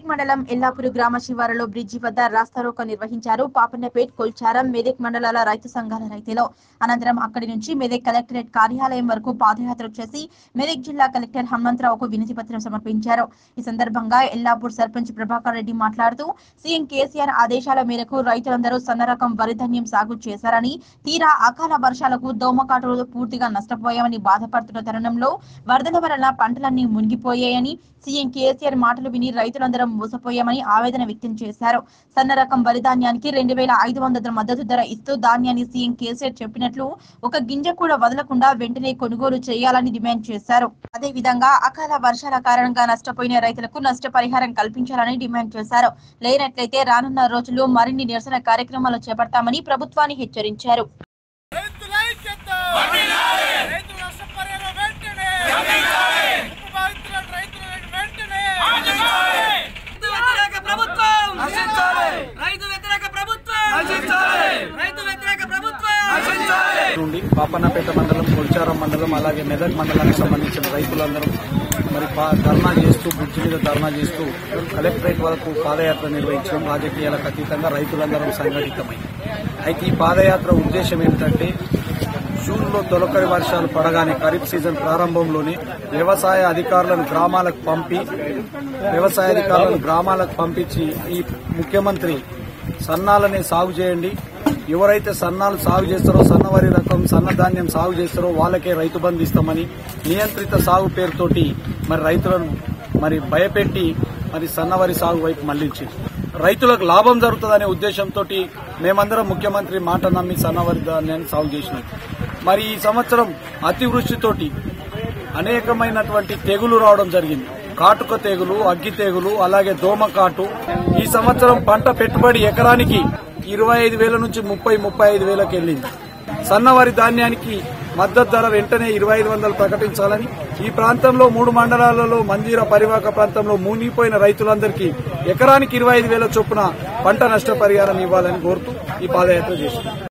మెదక్ మండలం ఎల్లాపూర్ గ్రామ శివారులో బ్రిడ్జి వద్ద రాస్తారోకో నిర్వహించారు. పాపన్నపేట్, కొల్చారం, మెదక్ మండలాల రైతు సంఘాల రైతులు. అనంతరం అక్కడి నుంచి మెదక్ కలెక్టరేట్ కార్యాలయం వరకు పాదయాత్ర చేసి మెదక్ జిల్లా కలెక్టర్ హనుమంతరావుకు వినతి పత్రం సమర్పించారు. ఈ సందర్భంగా ఎల్లాపూర్ సర్పంచ్ ప్రభాకర్ రెడ్డి మాట్లాడుతూ సీఎం కేసీఆర్ ఆదేశాల మేరకు రైతులందరూ సన్న రకం వరి ధాన్యం సాగు చేశారని, తీరా అకాల వర్షాలకు దోమకాటులు పూర్తిగా నష్టపోయామని బాధపడుతున్న తరుణంలో వరదల వలన పంటలన్నీ మునిగిపోయాయని, సీఎం కేసీఆర్ మాటలు విని రైతులందరం మోసపోయామని ఆవేదన వ్యక్తం చేశారు. సన్న రకం వరి ధాన్యానికి 2500 మద్దతు ధర ఇస్తూ ధాన్యాన్ని సీఎం కేసీఆర్ చెప్పినట్లు ఒక గింజ కూడా వదలకుండా వెంటనే కొనుగోలు చేయాలని డిమాండ్ చేశారు. అదేవిధంగా అకాల వర్షాల కారణంగా నష్టపోయిన రైతులకు నష్టపరిహారం కల్పించాలని డిమాండ్ చేశారు. లేనట్లయితే రానున్న రోజుల్లో మరిన్ని నిరసన కార్యక్రమాలు చేపడతామని ప్రభుత్వాన్ని హెచ్చరించారు. నుండి పాపన్నపేట మండలం, కొల్చారం మండలం, అలాగే మెదక్ మండలానికి సంబంధించిన రైతులందరూ మరి ధర్నా చేస్తూ, బ్రిడ్జి మీద ధర్నా చేస్తూ కలెక్టరేట్ వరకు పాదయాత్ర నిర్వహించడం రాజకీయాలకు అతీతంగా రైతులందరూ సంఘటితమైంది. అయితే ఈ పాదయాత్ర ఉద్దేశం ఏమిటంటే, జూన్లో తొలకరి వర్షాలు పడగానే ఖరీఫ్ సీజన్ ప్రారంభంలోనే వ్యవసాయ అధికారులను గ్రామాలకు పంపించి ఈ ముఖ్యమంత్రి సన్నాలనే సాగు చేయండి, ఎవరైతే సన్నాలు సాగు చేస్తారో, సన్నవరి రకం సన్న ధాన్యం సాగు చేస్తారో వాళ్ళకే రైతు బంధు ఇస్తామని నియంత్రిత సాగు పేరుతోటి మరి రైతులను మరి భయపెట్టి మరి సన్నవరి సాగు వైపు మళ్లించింది. రైతులకు లాభం జరుగుతుందనే ఉద్దేశంతో మేమందరం ముఖ్యమంత్రి మాట నమ్మి సన్నవరి ధాన్యాన్ని సాగు చేసినాం. మరి ఈ సంవత్సరం అతివృష్టితోటి అనేకమైనటువంటి తెగులు రావడం జరిగింది. కాటుక తెగులు, అగ్గి తెగులు, అలాగే దోమకాటు. ఈ సంవత్సరం పంట పెట్టుబడి ఎకరానికి 25,000 నుంచి 35,000కి వెళ్లింది. సన్నవరి ధాన్యానికి మద్దతు ధర వెంటనే 2,500 ప్రకటించాలని, ఈ ప్రాంతంలో 3 మండలాలలో మంజీరా పరివాహక ప్రాంతంలో మునిగిపోయిన రైతులందరికీ ఎకరానికి 25,000 చొప్పున పంట నష్టపరిహారం ఇవ్వాలని కోరుతూ ఈ పాదయాత్ర చేసింది.